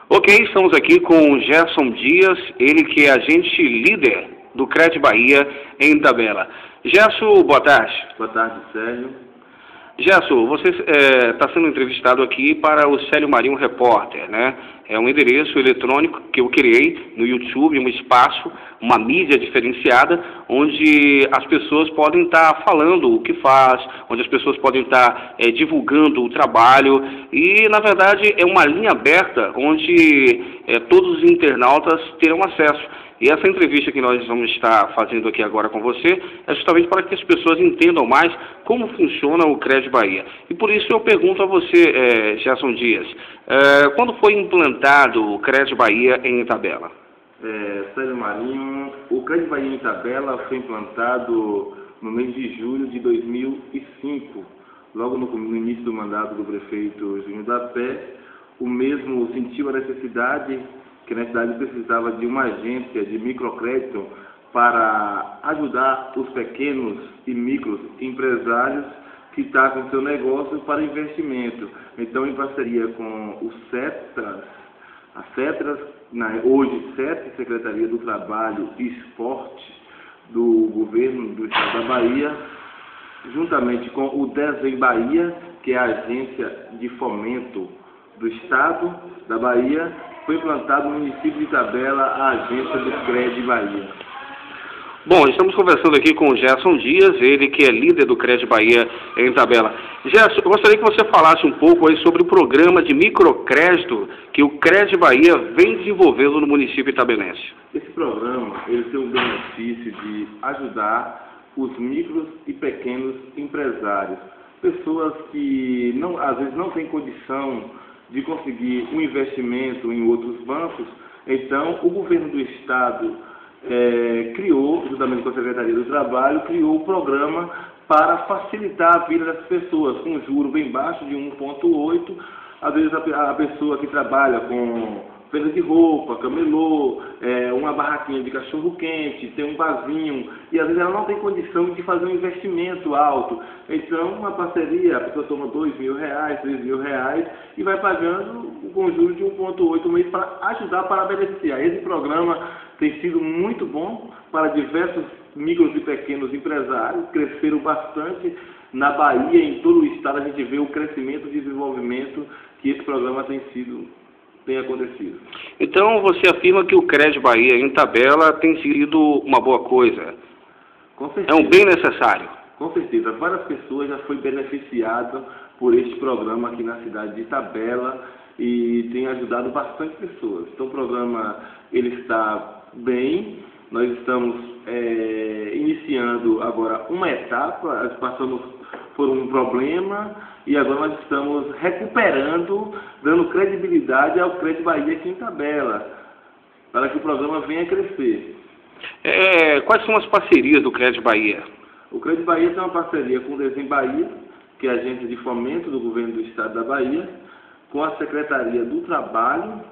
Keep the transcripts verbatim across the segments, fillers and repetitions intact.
Ok, estamos aqui com o Gerson Dias, ele que é agente líder do Cred Bahia em Itabela. Gerson, boa tarde. Boa tarde, Sérgio. Gerson, você está é, sendo entrevistado aqui para o Célio Marinho Repórter, né? É um endereço eletrônico que eu criei no YouTube, um espaço, uma mídia diferenciada, onde as pessoas podem estar tá falando o que faz, onde as pessoas podem estar tá, é, divulgando o trabalho e, na verdade, é uma linha aberta onde é, todos os internautas terão acesso. E essa entrevista que nós vamos estar fazendo aqui agora com você é justamente para que as pessoas entendam mais como funciona o Cred Bahia. E por isso eu pergunto a você, é, Gerson Dias, é, quando foi implantado o Cred Bahia em Itabela? É, Sérgio Marinho, o Cred Bahia em Itabela foi implantado no mês de julho de dois mil e cinco, logo no, no início do mandato do prefeito Júnior da Pé. O mesmo sentiu a necessidade que na cidade precisava de uma agência de microcrédito para ajudar os pequenos e micros empresários que estão com seu negócio para investimento. Então, em parceria com o CETRAS, a CETRAS, na, hoje CETRAS, Secretaria do Trabalho e Esporte do Governo do Estado da Bahia, juntamente com o Desenho Bahia, que é a agência de fomento do Estado da Bahia, foi implantado no município de Itabela a agência do Cred Bahia. Bom, estamos conversando aqui com o Gerson Dias, ele que é líder do Cred Bahia em Itabela. Gerson, eu gostaria que você falasse um pouco aí sobre o programa de microcrédito que o Cred Bahia vem desenvolvendo no município itabelense. Esse programa ele tem o benefício de ajudar os micros e pequenos empresários, pessoas que não, às vezes não têm condição de conseguir um investimento em outros bancos. Então, o governo do Estado é, criou, juntamente com a Secretaria do Trabalho, criou o programa para facilitar a vida das pessoas, com um juro bem baixo de um vírgula oito. Às vezes, a, a pessoa que trabalha com venda de roupa, camelô, é, uma barraquinha de cachorro-quente, tem um barzinho, e às vezes ela não tem condição de fazer um investimento alto. Então, uma parceria, a pessoa toma dois mil reais, três mil reais, e vai pagando com juros de um vírgula oito mês para ajudar para beneficiar. Esse programa tem sido muito bom para diversos micros e pequenos empresários, cresceram bastante na Bahia, em todo o estado a gente vê o crescimento e desenvolvimento que esse programa tem sido tem acontecido. Então você afirma que o Cred Bahia em Itabela tem sido uma boa coisa? Com certeza. É um bem necessário? Com certeza. Várias pessoas já foram beneficiadas por este programa aqui na cidade de Itabela e tem ajudado bastante pessoas. Então o programa ele está bem. Nós estamos é, iniciando agora uma etapa, passamos por um problema e agora nós estamos recuperando, dando credibilidade ao Cred Bahia aqui em Itabela, para que o programa venha a crescer. É, quais são as parcerias do Cred Bahia? O Cred Bahia tem uma parceria com o Desenho Bahia, que é a agência de fomento do governo do estado da Bahia, com a Secretaria do Trabalho,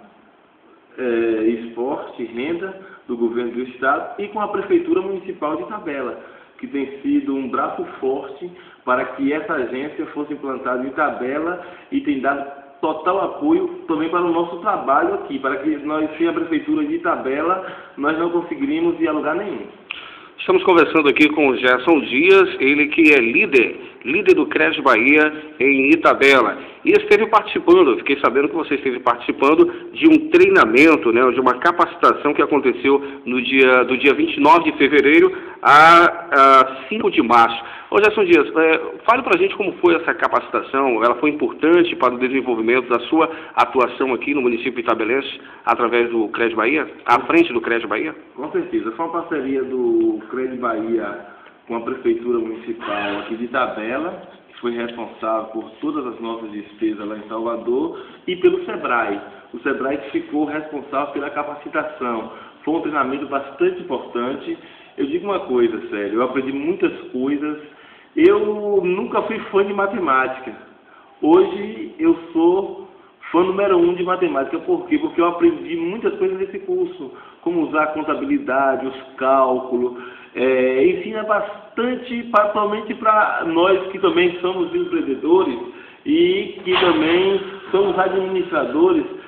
é, Esporte e Renda do governo do estado e com a Prefeitura Municipal de Itabela, que tem sido um braço forte para que essa agência fosse implantada em Itabela e tem dado total apoio também para o nosso trabalho aqui, para que nós, sem a Prefeitura de Itabela, nós não conseguiríamos ir a lugar nenhum. Estamos conversando aqui com o Gerson Dias, ele que é líder, líder do Cred Bahia em Itabela. E esteve participando, fiquei sabendo que você esteve participando de um treinamento, né, de uma capacitação que aconteceu no dia, do dia vinte e nove de fevereiro a, a cinco de março. Ô Gerson Dias, é, fale para a gente como foi essa capacitação, ela foi importante para o desenvolvimento da sua atuação aqui no município itabelense através do Cred Bahia, à frente do Cred Bahia? Com certeza, foi uma parceria do Cred Bahia com a Prefeitura Municipal aqui de Itabela, que foi responsável por todas as nossas despesas lá em Salvador, e pelo SEBRAE. O SEBRAE que ficou responsável pela capacitação. Foi um treinamento bastante importante. Eu digo uma coisa, sério, eu aprendi muitas coisas. Eu nunca fui fã de matemática. Hoje eu sou fã número um de matemática. Por quê? Porque eu aprendi muitas coisas nesse curso, como usar a contabilidade, os cálculos. É, ensina bastante, principalmente para nós que também somos empreendedores e que também somos administradores,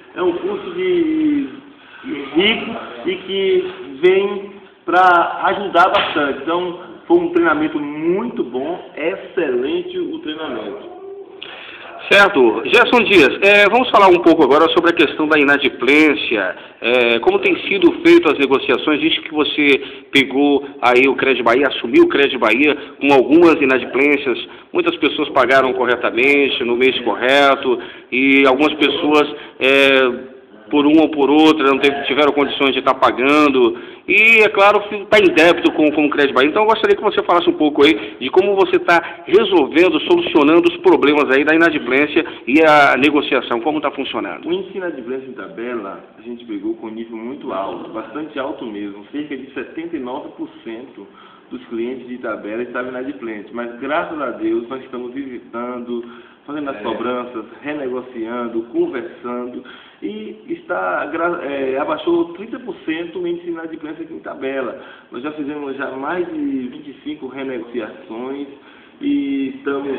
É um curso de rico e que vem para ajudar bastante. Então, foi um treinamento muito bom, excelente o treinamento. Certo. Gerson Dias, é, vamos falar um pouco agora sobre a questão da inadimplência, é, como tem sido feito as negociações, desde que você pegou aí o Crédito Bahia, assumiu o Crédito Bahia com algumas inadimplências, muitas pessoas pagaram corretamente, no mês correto, e algumas pessoas, é, por uma ou por outra, não teve, tiveram condições de estar pagando, e, é claro, está em débito com, com o Crédito Bahia. Então, eu gostaria que você falasse um pouco aí de como você está resolvendo, solucionando os problemas aí da inadimplência e a negociação, como está funcionando. O índice de inadimplência em tabela, a gente pegou com um nível muito alto, bastante alto mesmo, cerca de setenta e nove por cento dos clientes de tabela estavam inadimplentes, mas graças a Deus nós estamos visitando, fazendo as é. cobranças, renegociando, conversando, e está, é, abaixou trinta por cento o índice de inadimplência aqui em tabela. Nós já fizemos já mais de vinte e cinco renegociações e estamos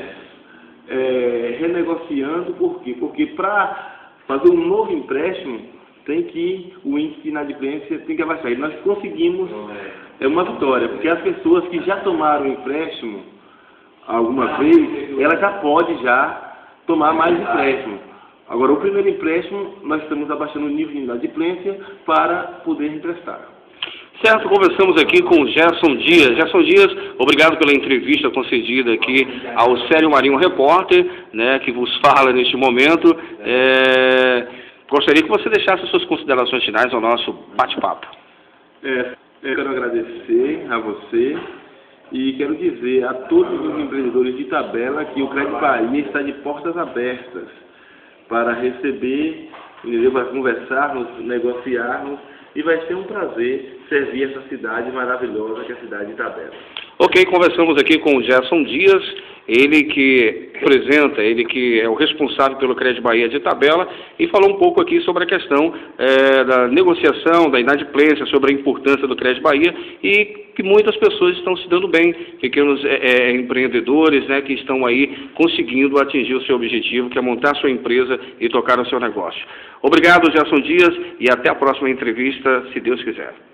é, renegociando, por quê? Porque para fazer um novo empréstimo, tem que, o índice de inadimplência tem que abaixar. E nós conseguimos, é uma vitória, porque as pessoas que já tomaram empréstimo alguma vez, ela já pode já tomar mais empréstimo. Agora, o primeiro empréstimo, nós estamos abaixando o nível de inadimplência para poder emprestar. Certo, conversamos aqui com o Gerson Dias. Gerson Dias, obrigado pela entrevista concedida aqui ao Célio Marinho Repórter, né, que vos fala neste momento. É, gostaria que você deixasse suas considerações finais ao nosso bate-papo. É, eu quero agradecer a você e quero dizer a todos os empreendedores de tabela que o Crédito Bahia está de portas abertas para receber, para conversarmos, negociarmos, e vai ser um prazer servir essa cidade maravilhosa que é a cidade de Itabela. Ok, conversamos aqui com o Gerson Dias, ele que representa, ele que é o responsável pelo Crédito Bahia de Itabela, e falou um pouco aqui sobre a questão é, da negociação, da inadimplência, sobre a importância do Crédito Bahia, e que muitas pessoas estão se dando bem, pequenos é, é, empreendedores, né, que estão aí conseguindo atingir o seu objetivo, que é montar a sua empresa e tocar o seu negócio. Obrigado, Gerson Dias, e até a próxima entrevista, se Deus quiser.